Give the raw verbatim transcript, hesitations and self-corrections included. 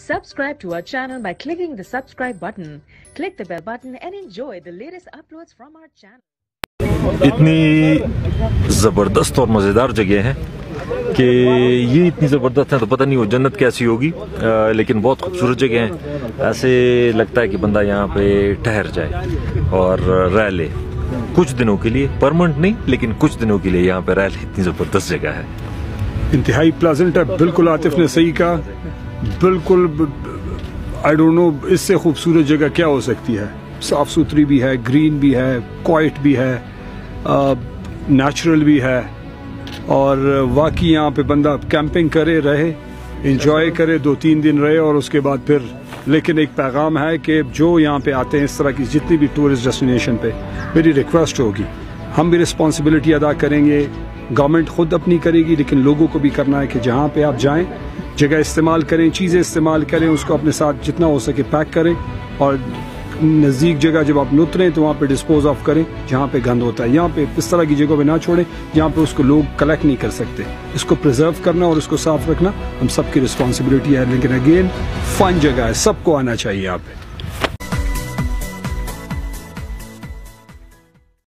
Subscribe to our channel by clicking the subscribe button. Click the bell button and enjoy the latest uploads from our channel. اتنی زبردست اور مزیدار جگہ ہیں کہ یہ اتنی زبردست ہیں تو پتہ نہیں وہ جنت کیسی ہوگی، لیکن بہت خوبصورت جگہ ہیں. ایسے لگتا ہے کہ بندہ یہاں پہ ٹھہر جائے اور رہ لے کچھ دنوں کے لیے، پرمنٹ نہیں لیکن کچھ دنوں کے لیے یہاں پہ رہ لے. اتنی زبردست جگہ ہے، انتہائی پلازنٹ ہے. بالکل عاطف نے صحیح کہا، بالکل آئی ڈونٹ نو اس سے خوبصورت جگہ کیا ہو سکتی ہے. صاف ستھری بھی ہے، گرین بھی ہے، کوائٹ بھی ہے، نیچرل بھی ہے، اور واقعی یہاں پہ بندہ کیمپنگ کرے، رہے، انجوائے کرے، دو تین دن رہے اور اس کے بعد پھر. لیکن ایک پیغام ہے کہ جو یہاں پہ آتے ہیں اس طرح کی جتنی بھی ٹورسٹ ڈیسٹینیشن پہ، میری ریکویسٹ ہوگی ہم بھی رسپانسبلٹی ادا کریں گے. گورنمنٹ خود اپنی کرے گی لیکن لوگوں کو بھی کرنا ہے کہ جہاں پہ آپ جائیں جگہ استعمال کریں، چیزیں استعمال کریں، اس کو اپنے ساتھ جتنا ہو سکے پیک کریں، اور نزدیک جگہ جب آپ اتریں تو وہاں پہ ڈسپوز آف کریں جہاں پہ گند ہوتا ہے. یہاں پہ اس طرح کی جگہوں پہ نہ چھوڑیں جہاں پہ اس کو لوگ کلیکٹ نہیں کر سکتے. اس کو پرزرو کرنا اور اس کو صاف رکھنا ہم سب کی رسپانسبلٹی ہے. لیکن اگین فن جگہ ہے، سب کو آنا چاہیے یہاں پہ.